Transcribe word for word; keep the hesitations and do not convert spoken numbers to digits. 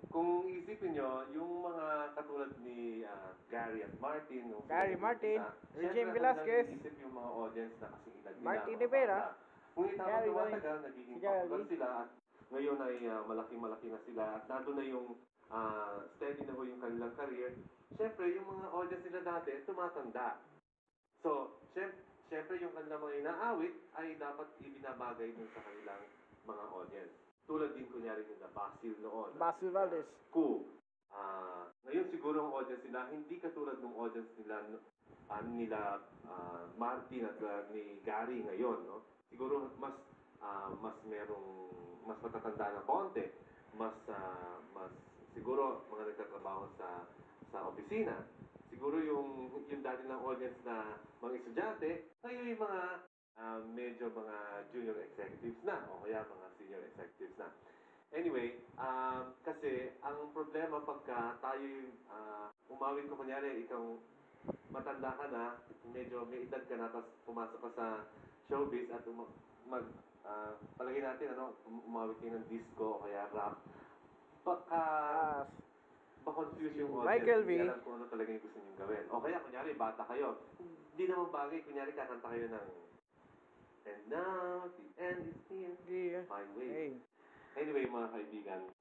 kung isipin nyo, yung mga katulad ni ah, Gary at Martin, nung sila Gary nag-umpisa, Martin, syempre Regine ang Velasquez, kanilang iisip yung mga audience na kasing edad nila, Martin mga Rivera, bata. Ngunit habang Gary tumatagal, si nagiging Gary, popular sila at ngayon ay ah, malaki-malaki na sila at nandun na yung ah, steady na ho yung kanilang career. Syempre, yung mga audience nila dati, tumatanda. So, syempre, syempre yung kanilang mga inaawit ay dapat ibinabagay dun sa kanilang mga audience. Tulad din kunyari nila Basil noon. Basil Valdez. Ku. Ah, ngayon siguro ang audience nila hindi katulad ng audience nila ah, nila ah, Martin at ah, ni Gary ngayon, no? Siguro mas ah, mas merong mas matatanda ng konti, mas ah, mas siguro mga nagtatrabaho sa sa opisina. Siguro yung yung dati ng audience na mga estudyante, ngayon yung mga ah, medyo mga junior executives na o kaya mga senior executives na. Anyway, um, kasi ang problema pagka tayo uh, umawit ko kunyari, ikaw matanda ka na, medyo may edad ka na, tapos pumasok ka sa showbiz at um, mag, uh, palagay natin, ano, um- umawit kayo ng disco o kaya rap, baka Ah, ba-confuse yung si audience, Michael hindi V. alam kung ano talaga yung gusto niyong gawin. O kaya, kunyari, bata kayo, hindi naman bagay, kunyari, kakanta kayo ng And now, the end is near, Di, my way. hey. Anyway, mga kaibigan,